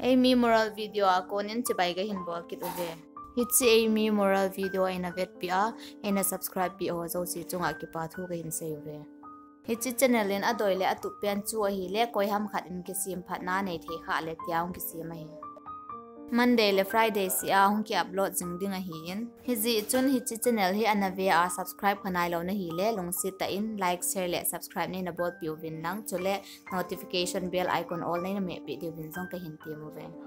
Amy moral video ako nin chibai ga hinbo kit uve hitsi Amy moral video ina vet pia ina subscribe pi o zo si chunga ki pa thu ga hin se uve hitsi channel in adoile atu pen chu a hi le koi ham khat in ki sim phat na nei the kha le tiaung ki sim a hi Monday le Friday si a hong ki upload jing ding a hi in hizi chun hitsi channel hi anave a subscribe khanai lo na hi le lungsi ta in like share le subscribe nei na bot pi win lang chule notification bell icon all nei na me pi di win song ka hin ti mu ve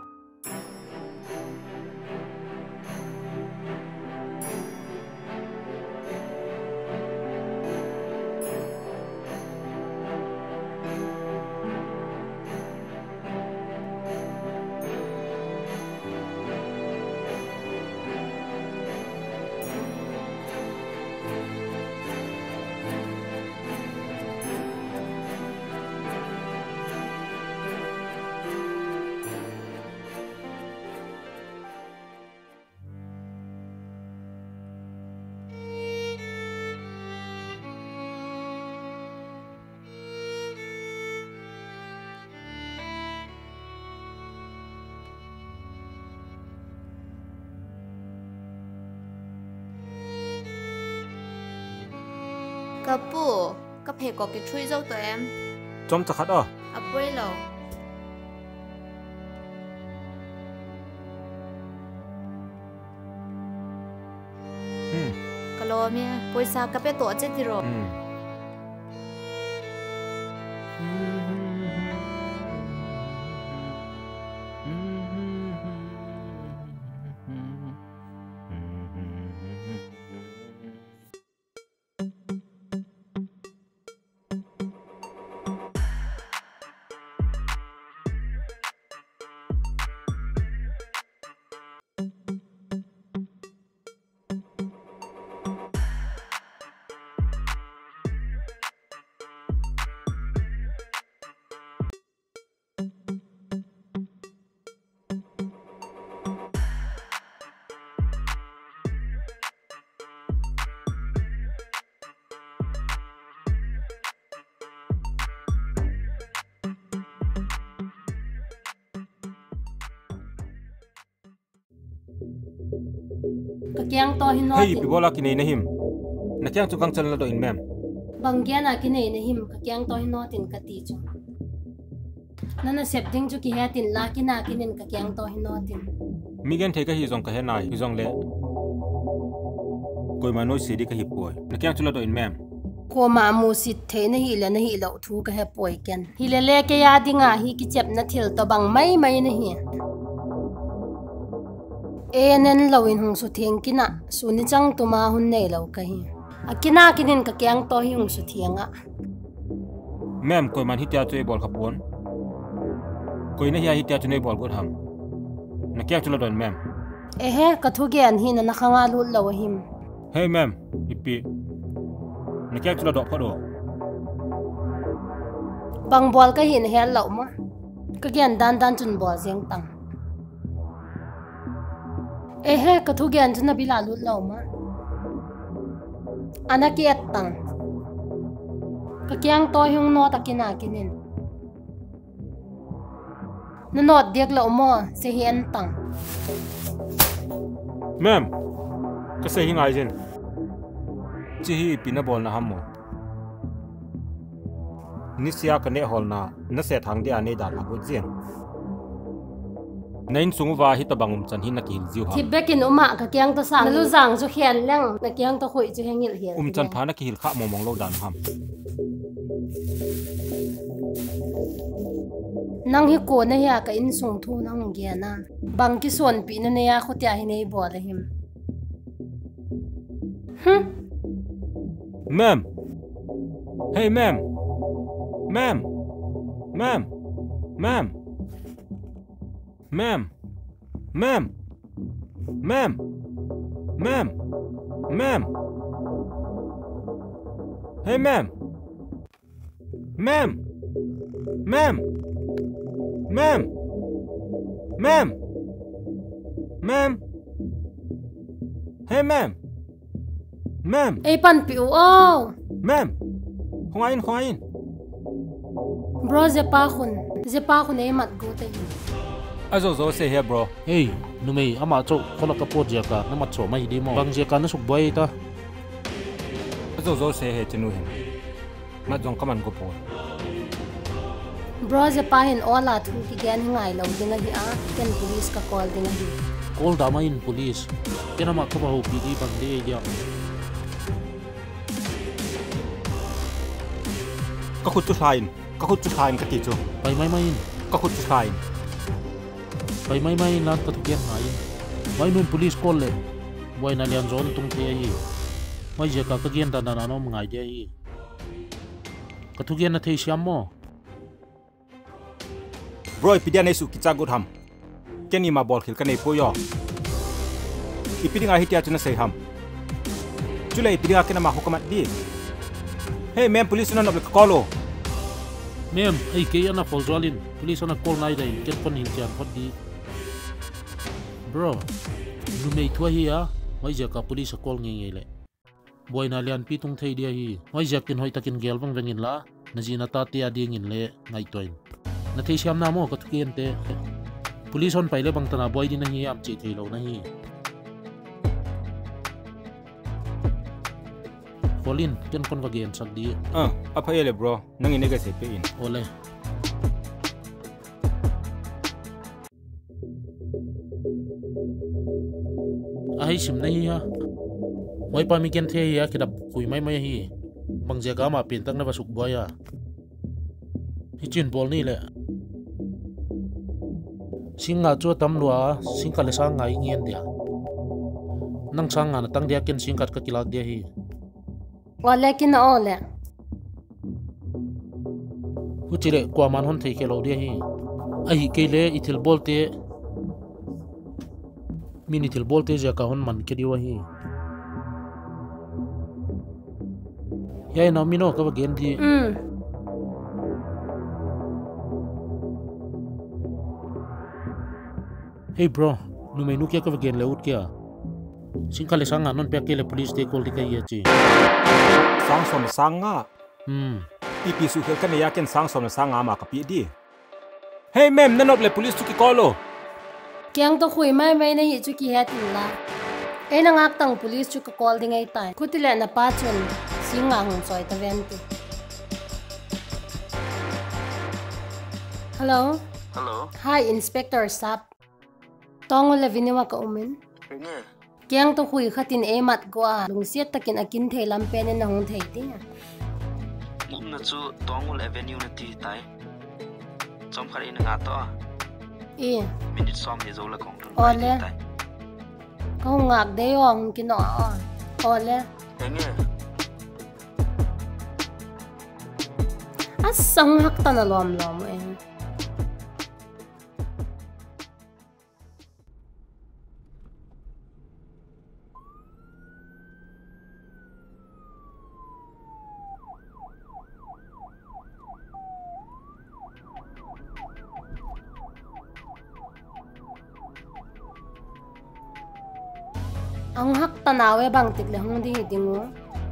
Kapu, cấp hệ có cái chui dâu tụi em. Chom chắc à? Apoi lâu. Kalau mía, poisa cấp hệ tổ chết đi rồi. Kakyang to hinot. Hey, pibola kinay na him. Nakyang tukang channel do in ma'am. Bangyan na kinay na him kakyang to hinotin katicho. Nana septing chu ki hatin la kina kinin kakyang to hinotin. Migen theka hi zong ka henai, hi zong le. Koi manoi sidi ka hi poi. Nakyang chula do in ma'am. Ko ma mu sit the na hi lo thu ka he poi ken. Hi le le ke ya dinga hi ki chep na thil to bang mai na hi. Enen lawin hong su thieng kina suni chang tuma hun nei lo ka hi akina kinin ka kyang to hi hong su thienga Ma'am koi man hitia tu bol khapon koi na hiya hitia tu nei bol gut ham na kya chula don ma'am ehe ka thu gen hi na khanga lu lo him Hey ma'am ipi na kya chula do phodo bang bol ka hi na he lo ma ka gen dan chun bol jeng tang ehe ka thu gen chun na bila lu lo ma anakiat tang ka kyang to hyung no takina kinin na not diak lo mo se hian tang Ma'am ka se hi ngai jin chi hi pina bol na hammo Nisia ka ne hol na se thang dia ne da la gut jin Nain sungwa hi tabangum chan hi nakil jiu ha Tibekin uma ka kyang to sang lu jang chu hian lang na kyang to khoi chu hengil hian chan phana ki hil kha momong lo dan ham nang hi ko na ya ka in sung thu nang ge na bang ki son pi na ne ya khotia hi nei bo la him Ma'am Hey ma'am Ma'am Ma'am Ma'am Ma'am Ma'am Ma'am Ma'am Ma'am Hey ma'am Ma'am Ma'am Ma'am Ma'am Ma'am Hey ma'am Ma'am ei pan pi o Ma'am Khoain bro zepa khun ei mat go te azo zo se here bro Hey, numei ama cho khola ka pot ja ka na mat so mai di mo. Bang je ka na suk boy ta. azo zo se he chinu hin ma jong kaman go po Bro je pa hin ola thu ki gen ngai lo dinga hi a ken police ka call dinga hi. Call da ma in police. Kena ma ka ba ho PD bang de ja. ka khut chu hlain ka ti chu Pai mai in. ka khut chu hlain Pai mai lan ka thu gen ngai. Mai nun police call le. Boy na lian zon tung te hi. Mai je ka gen da na no ngai de hi. Ka thu gen na thei siam mo. bro ipidia nei su ki cha gut ham keni ma bol khil ka nei po yo ipidinga hitia chuna sei ham chule ipidinga kena ma hukamat di hey mem police na nobel kolo Mem, ai ke ana fol zalin. Police ana call nai dai. Ket pan hin tian phot di. Bro, numei thua hi a. Mai je ka police call nge le. Boy na lian pi tung thei dia hi. Mai je kin hoi takin gel bang rengin la. Na ji na ta tia ding in le ngai toin. Na thei siam na mo ka thukien te. Police on pai le bang tana boy di na hi am chi thei lo na hi. Colin, ken kon again sak di. apa ele bro nang ine ga se pe in Ole. Ai sim nahi ha. Wai pa mi ken the ya kidap kui mai hi. Bang je ka ma pin tak na basuk boya. Hi chin bol ni le. Singa chu tam lua sing ka le sa ngai ngien dia. Nang sang na tang dia ken sing kat ka kilak dia hi. Wala kin ole. Uchire kwa man hon thei kelo dia hi. Ai ke le ithil bolte. Mini thil bolte ja ka hon man ke diwa hi. Ya na mino ka ba gen di. Hey bro, nu mai nu kia ka ba gen le ut kia. Singkale sanga non pe ke le police te call di ka ye chi. sang som sanga ipi su khel kan ya ken sang som sanga ma ka pi di hey mem nanop le police tu ki kolo Kyang to khui mai na hi chu ki ha tin la. E na ngak tang police chu ka call dingai tai. Khutile na pa chun singa hung choi ta ven tu. Hello. Hi Inspector Sap. Tong le viniwa ka umen. Kyang to khui khatin e mat go a lungsiat takin akin the lampe ne na hung thei ti. Mum na chu Tongul Avenue na ti tai. Chom khari na nga to. E. Minute som ni zo la kong. Ole. Kau ngak de yong kino a. Ole. Enge. Asang hak ta na lom e. Ang hak tanawe bang tikle hong di dingo.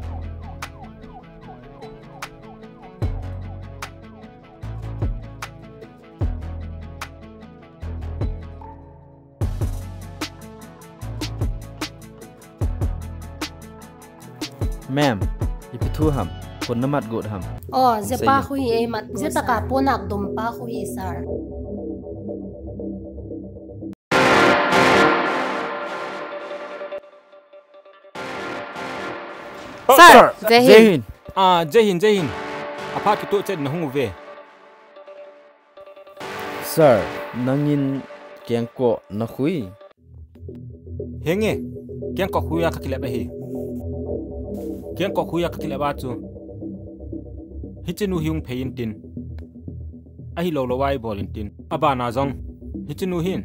Ma'am, ipithu ham, kon namat god ham. Oh, zepa hui e mat zeta ka ponak dum pa hui sar. Sir, Jehin. Jehin apa ki to chen na hung ve Sir, nangin kyang ko na khui. henge kyang ko khuya ka kilaba hi kyang ko khuya ka kilaba chu hichenu hiung phein tin ahi lo lowai bolin tin aba na jong hichenu hin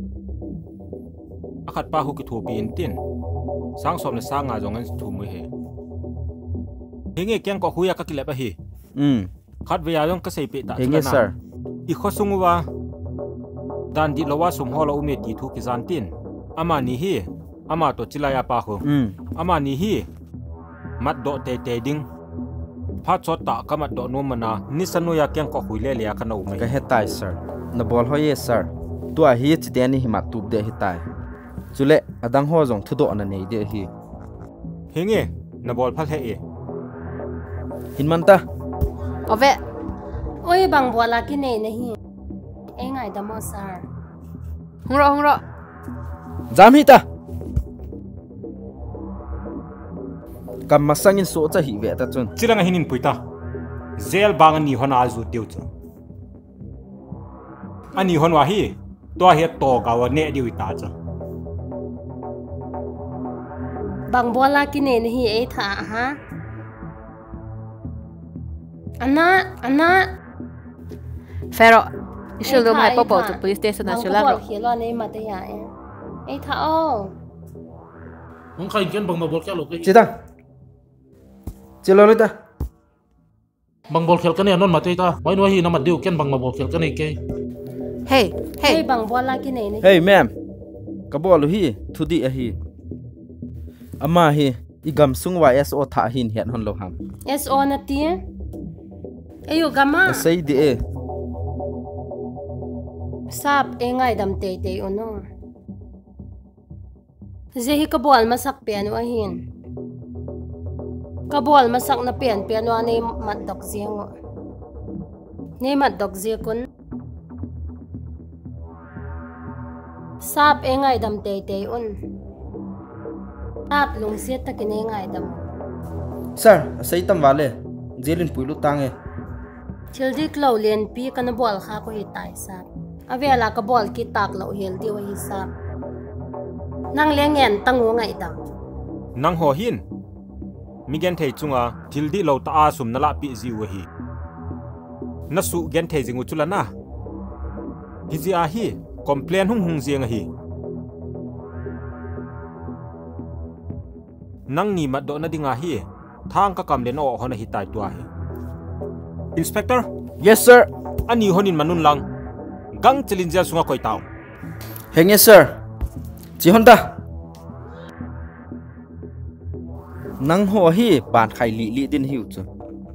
akhat pa hu ki thu pi in tin sang som na sanga jong an thu mu he henge kyang ko khuya ka kilaba hi khat ve ya jong ka sei pe ta Henge sir. I khosunguwa dan di lowa sum hola ume ti thu ki zan tin ama ni hi ama to chilaya pa ho ama ni hi mat do te te ding pha chot ta kamat do no mana ni sanu ya kyang ko huile le ya kana umai Ka hetai sir. Na bol ho ye sir. tua hi chi te ni hi mat tup de hi tai chule adang ho jong thu do na nei de hi hinge na bol phal he e hin man ta ove oi bang bua la ki nei nahi e ngai da mo sar hungro jam hi ta kam masangin so cha hi ve ta chun chirang hinin puita zel bang ani hona azu tiu chu ani honwa hi to he to ga wa ne diu ta cha bang bua la ki nei nahi e tha ha ana Pero isul do mai popo to police station na chula ro hi lo nei ma te ya e tha o mong khai ken bang ma bol kya lo ke chi ta chilo lo ta bang bol khel kan ya non ma te ta wai no hi na ma diu ken bang ma bol khel kan ei ke hey bang bua la ki nei nahi hey ma'am ka bol hi thu di a hi ama hi igam sung wa so tha hin hian hon lo ham so na ti ayo gama sei di e sap e ngai dam te te ono zehi ka bol masak pian wa hin ka bol masak na pian wa nei mat dok ziang nei mat dok zi kun sap e ngai dam te te un sap lung siat ta ki nei ngai dam sir sei tam wale jelin puilu tange childi klo len pi kan bol kha ko hi tai sap avela ka bol ki tak lo hel di wa hi sap nang lengen tangu ngai dam nang ho hin migen thei chunga thildi lo ta asum na la pi ji wa hi na su gen thei jingu chulana hi ji a hi complain hung jiang hi nang ni ma do na dinga hi thang ka kam len o hona hi tai tua hi inspector yes sir ani honin manun lang gang challenger sunga koi taw henge sir chi honda nang ho hi ban khai li din hiu chu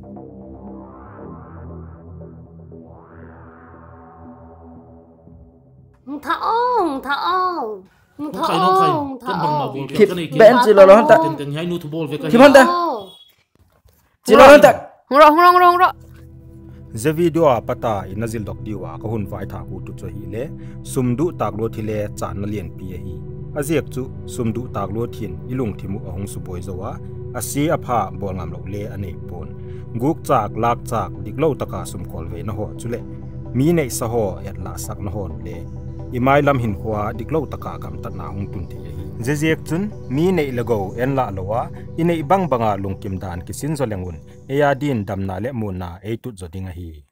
tha ong mong khai no khai ken bang ma bol khel kan ei ke ben chi lo honda ten ten hai nu thu bol ve ka chi honda chi lo honda hungro ze video a pata inazil dok diwa ka hun vai tha ku tu cho hi le sumdu tak lo thile chan na lian pi hi aziak chu sumdu tak lo thin ilung thimu ahong su boi zawa asi apha bol ngam lo le ane pon guk chak lak chak diklo taka sum kol ve na ho chule mi nei sa ho yat la sak na hon le imai lam hin khwa diklo taka kam ta na hung tun thi hi zezek chun mi nei lago en la lowa inei bang banga lungkim dan ki sin zo lengun eya din damna le mun na e tu zo dinga hi